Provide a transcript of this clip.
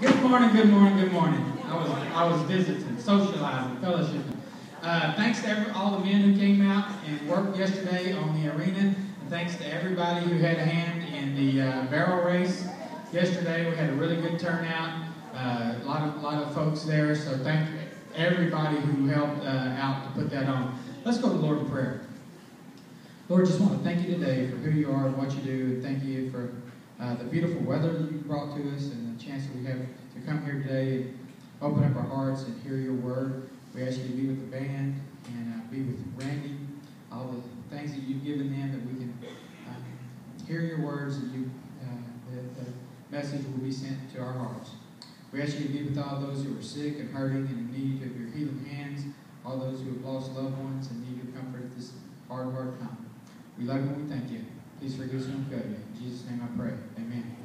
Good morning, good morning, good morning. I was visiting, socializing, fellowshipping. Thanks to all the men who came out and worked yesterday on the arena, and thanks to everybody who had a hand in the barrel race yesterday. We had a really good turnout. A lot of folks there. So thank everybody who helped out to put that on. Let's go to the Lord in prayer. Lord, just want to thank you today for who you are and what you do, and thank you for the beautiful weather that you brought to us and the chance that we have to come here today and open up our hearts and hear your word. We ask you to be with the band and be with Randy, all the things that you've given them, that we can hear your words, and the message will be sent to our hearts. We ask you to be with all those who are sick and hurting and in need of your healing hands, all those who have lost loved ones and need your comfort at this hard time. We love you and we thank you. Please forgive us when we fail you. In Jesus' name I pray. Amen.